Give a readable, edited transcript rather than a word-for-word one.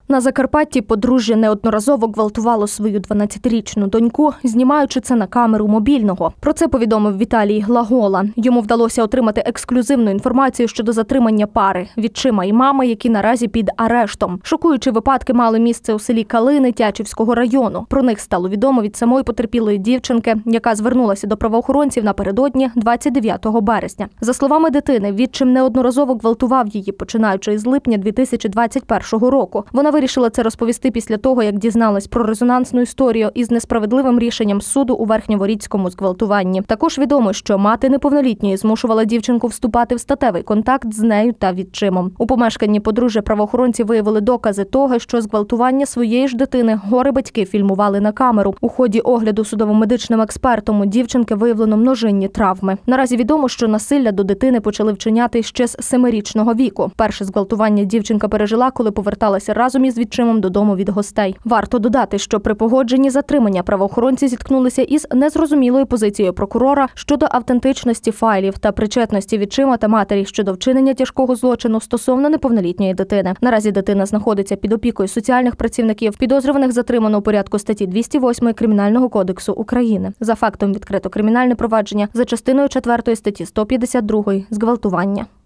На Закарпатті подружжя неодноразово гвалтувало свою 12-річну доньку, знімаючи це на камеру мобільного. Про це повідомив Віталій Глагола. Йому вдалося отримати ексклюзивну інформацію щодо затримання пари – відчима і мами, які наразі під арештом. Шокуючі випадки мали місце у селі Калини Тячівського району. Про них стало відомо від самої потерпілої дівчинки, яка звернулася до правоохоронців напередодні 29 березня. За словами дитини, відчим неодноразово гвалтував її, починаючи із липня 2021 року. Вона вирішила це розповісти після того, як дізналась про резонансну історію із несправедливим рішенням суду у Верхньоворіцькому зґвалтуванні. Також відомо, що мати неповнолітньої змушувала дівчинку вступати в статевий контакт з нею та відчимом. У помешканні подружжя правоохоронці виявили докази того, що зґвалтування своєї ж дитини горе-батьки фільмували на камеру. У ході огляду судово-медичним експертом у дівчинки виявлено множинні травми. Наразі відомо, що насилля до дитини почали вчиняти ще з 7-річного віку. Перше зґвалтування дівчинка пережила, коли поверталася разом із відчимом додому від гостей. Варто додати, що при погодженні затримання правоохоронці зіткнулися із незрозумілою позицією прокурора щодо автентичності файлів та причетності відчима та матері щодо вчинення тяжкого злочину стосовно неповнолітньої дитини. Наразі дитина знаходиться під опікою соціальних працівників. Підозрюваних затримано у порядку статті 208 Кримінального кодексу України. За фактом відкрито кримінальне провадження за частиною 4 статті 152 – зґвалтування.